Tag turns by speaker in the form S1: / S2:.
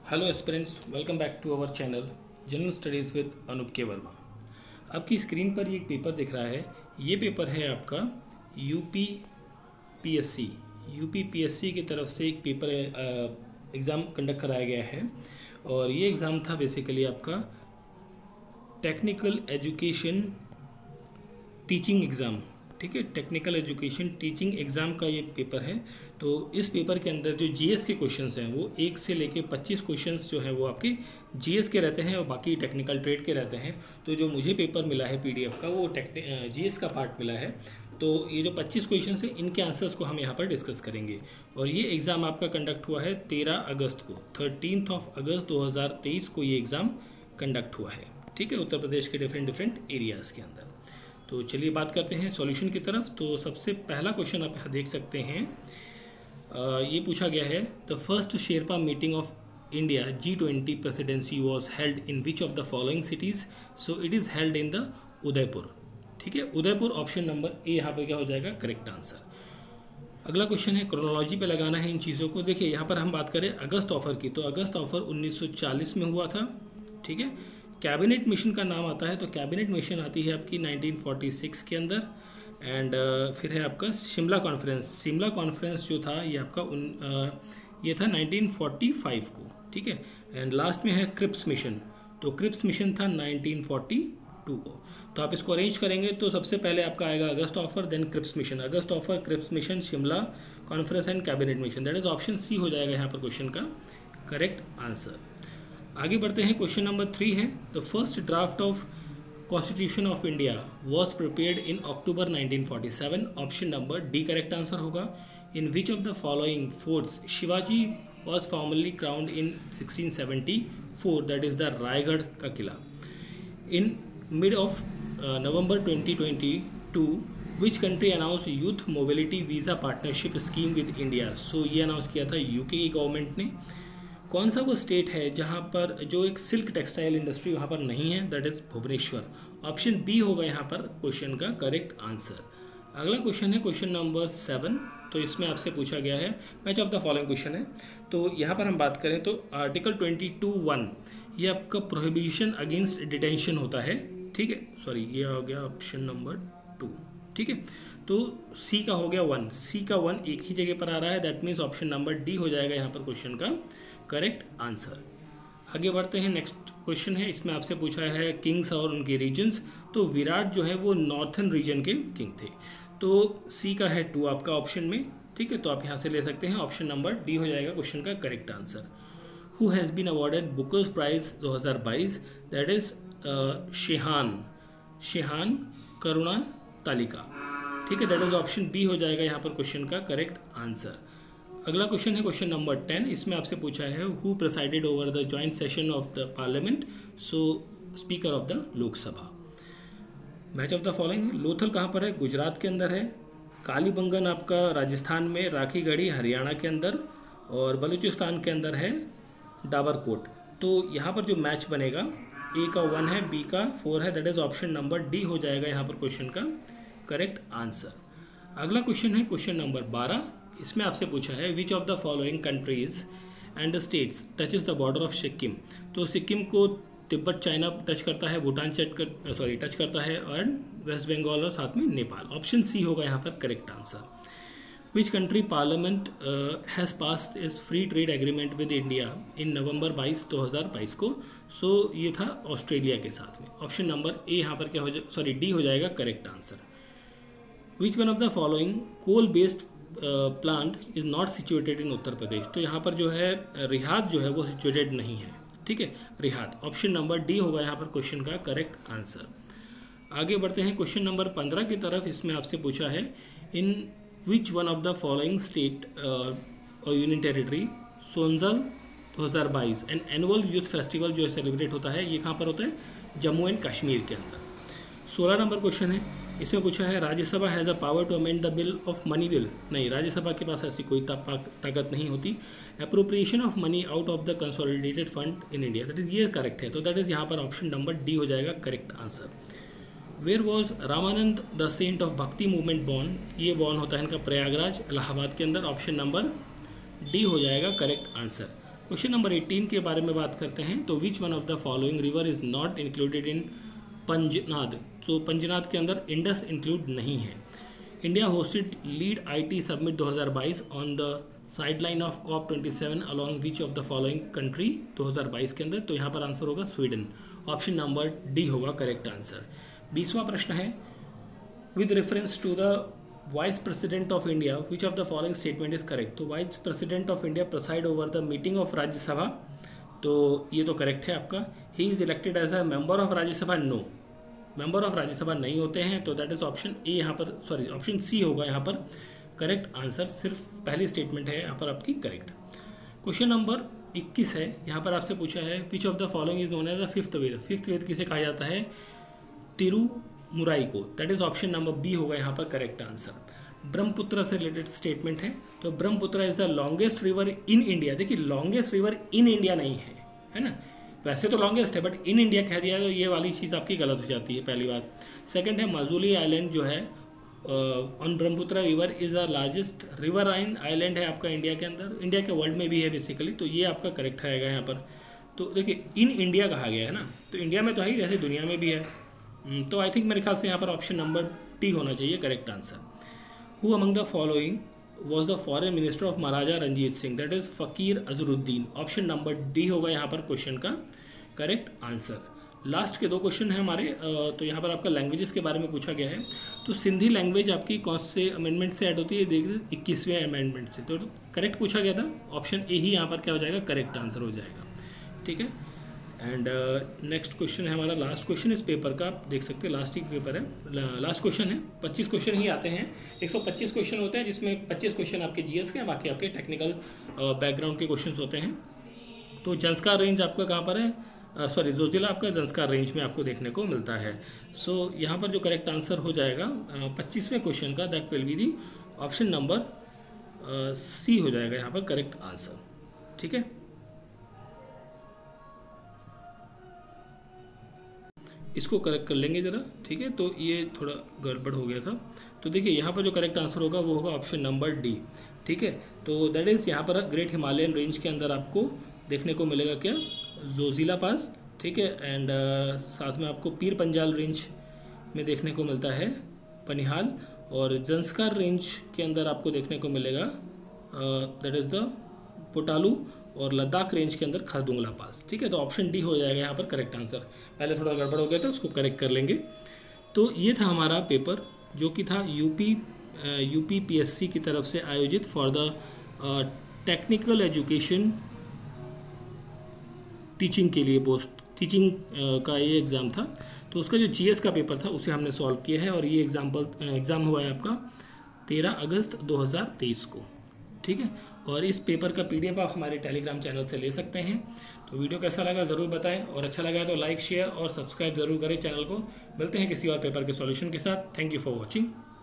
S1: Hello aspirants, welcome back to our channel general studies with Anoop K Verma. आपकी screen पर ये एक पेपर दिख रहा है। ये पेपर है आपका यूपीपीएससी की तरफ से एक पेपर एग्ज़ाम कंडक्ट कराया गया है। और ये एग्ज़ाम था बेसिकली आपका टेक्निकल एजुकेशन टीचिंग एग्ज़ाम। ठीक है, टेक्निकल एजुकेशन टीचिंग एग्ज़ाम का ये पेपर है। तो इस पेपर के अंदर जो जीएस के क्वेश्चंस हैं वो 1 से लेके 25 क्वेश्चंस जो है वो आपके जीएस के रहते हैं और बाकी टेक्निकल ट्रेड के रहते हैं। तो जो मुझे पेपर मिला है पीडीएफ का वो जीएस का पार्ट मिला है। तो ये जो 25 क्वेश्चंस हैं इनके आंसर्स को हम यहाँ पर डिस्कस करेंगे। और ये एग्ज़ाम आपका कंडक्ट हुआ है 13 अगस्त को, 13 अगस्त 2023 को ये एग्ज़ाम कंडक्ट हुआ है। ठीक है, उत्तर प्रदेश के डिफरेंट एरियाज़ के अंदर। तो चलिए बात करते हैं सॉल्यूशन की तरफ। तो सबसे पहला क्वेश्चन आप यहाँ देख सकते हैं, ये पूछा गया है the first sherpa meeting of India G20 presidency was held in which of the following cities. So it is held in the Udaipur. ठीक है, उदयपुर ऑप्शन नंबर ए यहाँ पर क्या हो जाएगा करेक्ट आंसर। अगला क्वेश्चन है, क्रोनोलॉजी पे लगाना है इन चीज़ों को। देखिए यहाँ पर हम बात करें अगस्त ऑफर की, तो अगस्त ऑफर 1940 में हुआ था। ठीक है, कैबिनेट मिशन का नाम आता है तो कैबिनेट मिशन आती है आपकी 1946 के अंदर। एंड फिर है आपका शिमला कॉन्फ्रेंस। शिमला कॉन्फ्रेंस जो था ये आपका ये था 1945 को। ठीक है, एंड लास्ट में है क्रिप्स मिशन। तो क्रिप्स मिशन था 1942 को। तो आप इसको अरेंज करेंगे तो सबसे पहले आपका आएगा August offer, then Cripps mission, August offer, Cripps mission, Shimla conference and cabinet mission. That is option C हो जाएगा यहाँ पर क्वेश्चन का करेक्ट आंसर। आगे बढ़ते हैं, क्वेश्चन नंबर 3 है the first draft of constitution of India was prepared in October 1947। Option number D correct answer होगा। In which of the following forts Shivaji was formally crowned in 1674। That is the Raigad का किला। In mid of November 2022 which country announce youth mobility visa partnership scheme with India. So ये announce किया था UK की government ने। कौन सा वो स्टेट है जहाँ पर जो एक सिल्क टेक्सटाइल इंडस्ट्री वहाँ पर नहीं है, that is Bhubaneswar. Option B होगा यहाँ पर क्वेश्चन का करेक्ट आंसर। अगला क्वेश्चन है क्वेश्चन नंबर 7। तो इसमें आपसे पूछा गया है match of the following question है। तो यहाँ पर हम बात करें तो आर्टिकल 22(1) ये आपका प्रोहिबिशन अगेंस्ट डिटेंशन होता है। ठीक है, सॉरी ये हो गया ऑप्शन नंबर 2। ठीक है, तो सी का हो गया 1, सी का 1 एक ही जगह पर आ रहा है, that means option number D हो जाएगा यहाँ पर क्वेश्चन का करेक्ट आंसर। आगे बढ़ते हैं, नेक्स्ट क्वेश्चन है, इसमें आपसे पूछा है किंग्स और उनके रीजन्स। तो विराट जो है वो नॉर्थन रीजन के किंग थे। तो सी का है 2 आपका ऑप्शन में। ठीक है, तो आप यहाँ से ले सकते हैं, ऑप्शन नंबर डी हो जाएगा क्वेश्चन का correct answer. Who has been awarded bookers prize 2022। That is Shehan Karunatilaka. ठीक है, दैट इज ऑप्शन बी हो जाएगा यहाँ पर क्वेश्चन का करेक्ट आंसर। अगला क्वेश्चन है क्वेश्चन नंबर 10। इसमें आपसे पूछा है who presided over the joint session of the parliament. So speaker of the Lok Sabha. Match of the following, Lothal कहाँ पर है, गुजरात के अंदर है। कालीबंगन आपका राजस्थान में, राखीगढ़ी हरियाणा के अंदर, और बलूचिस्तान के अंदर है डाबरकोट। तो यहाँ पर जो मैच बनेगा ए का 1 है, बी का 4 है, that is option number D हो जाएगा यहाँ पर क्वेश्चन का करेक्ट आंसर। अगला क्वेश्चन है क्वेश्चन नंबर 12। इसमें आपसे पूछा है which of the following countries and the states touches the border of Sikkim. तो सिक्किम को तिब्बत चाइना टच करता है, भूटान टच करता है, और वेस्ट बंगाल और साथ में नेपाल। ऑप्शन सी होगा यहाँ पर correct answer. Which country parliament has passed is free trade agreement with India in November 2022 को। सो ये था ऑस्ट्रेलिया के साथ में। ऑप्शन नंबर ए यहाँ पर क्या हो जाए, डी हो जाएगा correct answer. Which one of the following coal based plant is not situated in Uttar Pradesh. तो यहाँ पर जो है रिहात जो है वो सिचुएटेड नहीं है। ठीक है, रिहात ऑप्शन नंबर डी होगा यहाँ पर क्वेश्चन का करेक्ट आंसर। आगे बढ़ते हैं क्वेश्चन नंबर 15 की तरफ। इसमें आपसे पूछा है in which one of the following state और यूनियन टेरिटरी सोनजल 2022 एंड एनुअल यूथ फेस्टिवल जो सेलिब्रेट होता है ये कहाँ पर होता है, जम्मू एंड कश्मीर के अंदर। 16 नंबर क्वेश्चन है, इसमें पूछा है Rajya Sabha has a power to amend the bill of money bill. नहीं, राज्यसभा के पास ऐसी कोई ताकत नहीं होती। Appropriation of money out of the consolidated fund in India, that is ये करेक्ट है। तो दैट इज यहाँ पर ऑप्शन नंबर डी हो जाएगा correct answer. Where was Ramanand the saint of bhakti movement born. ये बॉर्न होता है इनका प्रयागराज इलाहाबाद के अंदर। ऑप्शन नंबर डी हो जाएगा करेक्ट आंसर। क्वेश्चन नंबर 18 के बारे में बात करते हैं। तो which one of the following river is not included in Panjnad. तो पंजनाद के अंदर इंडस इंक्लूड नहीं है। India hosted lead IT summit 2022 on the sideline of COP27 along which of the following country 2022 के अंदर। तो यहाँ पर आंसर होगा स्वीडन। ऑप्शन नंबर डी होगा करेक्ट आंसर। 20वां प्रश्न है with reference to the vice president of India which of the following statement is correct. तो vice president of India preside over the meeting of Rajya Sabha. तो ये तो correct है आपका। He is elected as a member of Rajya Sabha. No, member of Rajya Sabha नहीं होते हैं। तो दैट इज ऑप्शन ए यहाँ पर, सॉरी ऑप्शन सी होगा यहाँ पर करेक्ट आंसर। सिर्फ पहली स्टेटमेंट है यहाँ पर आपकी करेक्ट। क्वेश्चन नंबर 21 है। यहाँ पर आपसे पूछा है which of the following is known as the fifth Veda. Fifth Veda किसे कहा जाता है? तिरुमुराई को। That is option number B होगा यहाँ पर करेक्ट आंसर। ब्रह्मपुत्र से रिलेटेड स्टेटमेंट है। तो Brahmaputra is the longest river in India. देखिए लॉन्गेस्ट रिवर इन इंडिया नहीं है ना, वैसे तो लॉन्गेस्ट है बट इन इंडिया कह दिया तो ये वाली चीज़ आपकी गलत हो जाती है, पहली बात। सेकंड है माजुली आइलैंड जो है on Brahmaputra river is the largest river island है आपका इंडिया के अंदर, इंडिया के वर्ल्ड में भी है बेसिकली। तो ये आपका करेक्ट रहेगा यहाँ पर। तो देखिए इन इंडिया कहा गया है ना, तो इंडिया में तो है ही, वैसे दुनिया में भी है। तो आई थिंक मेरे ख्याल से यहाँ पर ऑप्शन नंबर डी होना चाहिए correct answer. Who among the following was the foreign minister of Maharaja Ranjit Singh. That is Fakir Ajaruddin. Option number D होगा यहाँ पर क्वेश्चन का करेक्ट आंसर। लास्ट के दो क्वेश्चन हैं हमारे। तो यहाँ पर आपका लैंग्वेजेस के बारे में पूछा गया है। तो सिंधी लैंग्वेज आपकी कौन से अमेंडमेंट से ऐड होती है? देख रहे 21वें अमेंडमेंट से। तो करेक्ट पूछा गया था, ऑप्शन ए ही यहाँ पर क्या हो जाएगा करेक्ट आंसर हो जाएगा। ठीक है। एंड नेक्स्ट क्वेश्चन है हमारा, लास्ट क्वेश्चन इस पेपर का, आप देख सकते हैं लास्ट ही पेपर है, लास्ट क्वेश्चन है। 25 क्वेश्चन ही आते हैं। 125 क्वेश्चन होते हैं जिसमें 25 क्वेश्चन आपके जीएस के हैं, बाकी आपके टेक्निकल बैकग्राउंड के क्वेश्चन होते हैं। तो जंस्कार रेंज आपका कहाँ पर है? सॉरी जोजिला आपका जंस्कार रेंज में आपको देखने को मिलता है। सो यहाँ पर जो करेक्ट आंसर हो जाएगा 25वें क्वेश्चन का, that will be the option number C हो जाएगा यहाँ पर करेक्ट आंसर। ठीक है। इसको करेक्ट कर लेंगे ज़रा। ठीक है, तो ये थोड़ा गड़बड़ हो गया था। तो देखिए यहाँ पर जो करेक्ट आंसर होगा वो होगा ऑप्शन नंबर डी। ठीक है। तो दैट इज़ यहाँ पर ग्रेट हिमालयन रेंज के अंदर आपको देखने को मिलेगा क्या? जोजिला पास। ठीक है। एंड साथ में आपको पीर पंजाल रेंज में देखने को मिलता है पनिहाल, और जंस्कार रेंज के अंदर आपको देखने को मिलेगा दैट इज़ द पोटालू, और लद्दाख रेंज के अंदर खरदुंगला पास। ठीक है। तो ऑप्शन डी हो जाएगा यहाँ पर करेक्ट आंसर। पहले थोड़ा गड़बड़ हो गया था, उसको करेक्ट कर लेंगे। तो ये था हमारा पेपर जो कि था यूपी PSC की तरफ से आयोजित for the technical education teaching के लिए, पोस्ट टीचिंग का ये एग्ज़ाम था। तो उसका जो GS का पेपर था उसे हमने सॉल्व किया है, और ये एग्ज़ाम हुआ है आपका 13 अगस्त 2023 को। ठीक है। और इस पेपर का PDF आप हमारे टेलीग्राम चैनल से ले सकते हैं। तो वीडियो कैसा लगा ज़रूर बताएं, और अच्छा लगा तो लाइक शेयर और सब्सक्राइब ज़रूर करें चैनल को। मिलते हैं किसी और पेपर के सॉल्यूशन के साथ। Thank you for watching.